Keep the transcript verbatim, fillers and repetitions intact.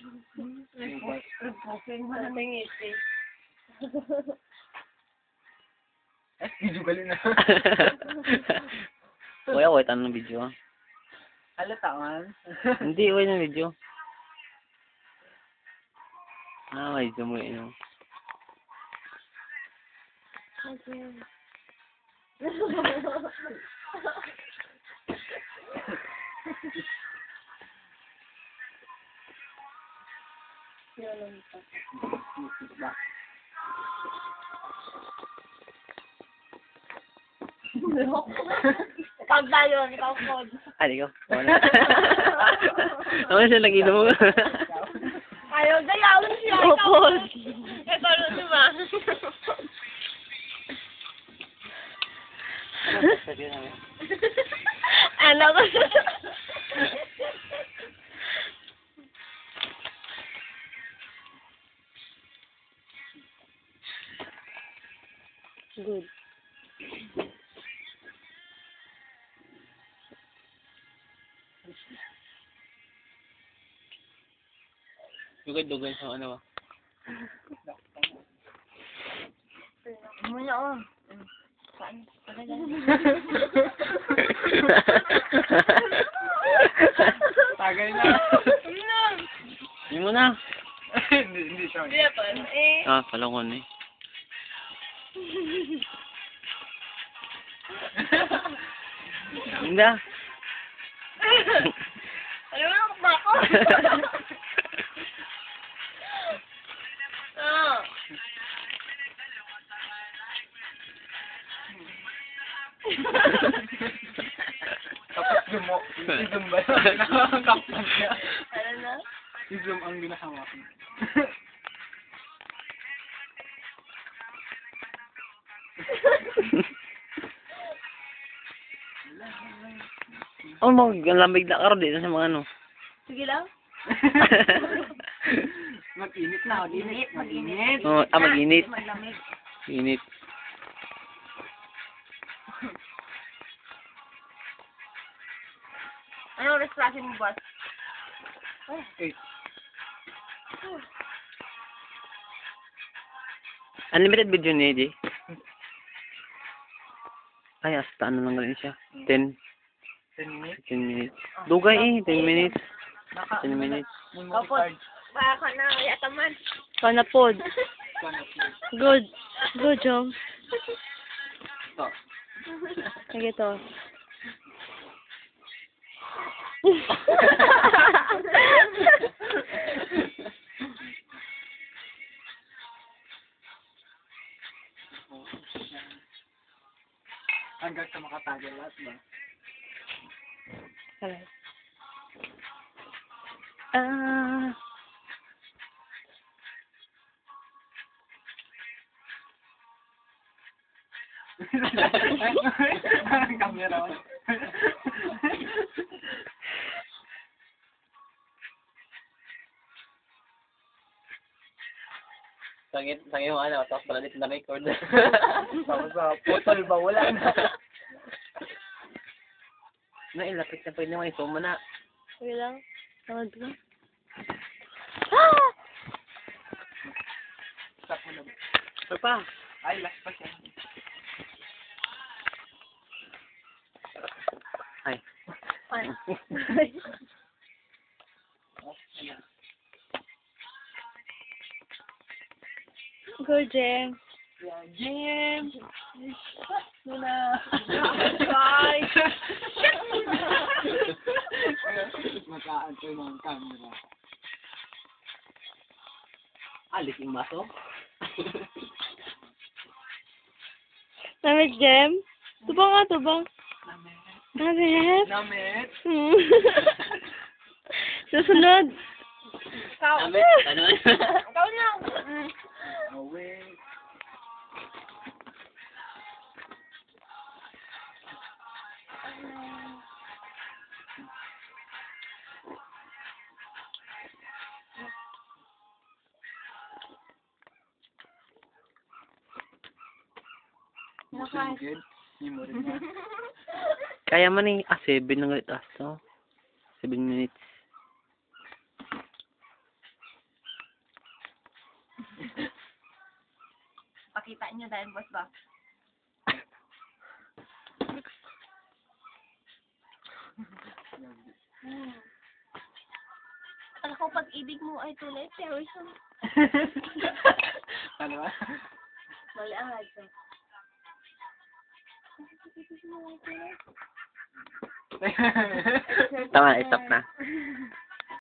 Nag-poking mo na ng ngiti. Eh, video galing na. Kuya, wait, ano ng video? Alataan. Hindi, wait ng video. Ah, may zoom mo yun. Ikaw tayo, ikaw pod. Ah, di ko. Ano siya nag-inom mo? Ayaw, dayawin siya, ikaw pod. Ikaw nun, di ba? Ano ko? Good. Dugay-dugay sa ano ba? Muna oh. Saan? Tagay na. Hindi mo na. Hindi, hindi siya. Hindi pa. Eh. Ah, palungon eh. Hindi ah. Alam mo ba ako? Ah. Tapos zoom mo. Si zoom ba yun? Nakakakapag niya. Ano na? Si zoom ang ginahawakan. Oh, mag-lamig na karo dito sa mga ano. Sige lang. Mag-init na, mag-init, mag-init. Oh, ah, mag-init. Maglamig. Init. Ano oras klase mo, boss? Eh, Unlimited video ni Eddie. Ay, hasta ano lang rin siya. ten. ten minutes. ten minutes. Dugay eh, ten minutes. Naka, ten minutes. memory card. Baka ka na, yata man. Kana pod. Sana please. Good. Good, Jong. Stop. Sige to. Hanggang sa makatagal lahat ba? Alay. Ah. Ang camera. Sangit, sangit yung ano, tapos pala dito na record. Tapos sa putol ba? Wala na. Na, ilapit na pwede naman isuma na. Sige lang. Tawad ko. Stop mo na. Ano pa? Ay, last pa siya. Ay. Ay. Good, Jeng. Jim! Muna! Bye. Mag-aantoy ng camera. Alis yung maso? Namit, Jem? Tubang nga, tubang. Namit? Namit! Hmm. Susunod. Ikaw. Damit? Ano? Ikaw na. Away! Good. Memory na. Kaya man eh, ah, seven lang ulit aso. seven minutes. Pakita niyo dahil boss ba? Alam ko pag-ibig mo ay tunay, pero isang Ano ba? mali ang radyo. Tama, stop na.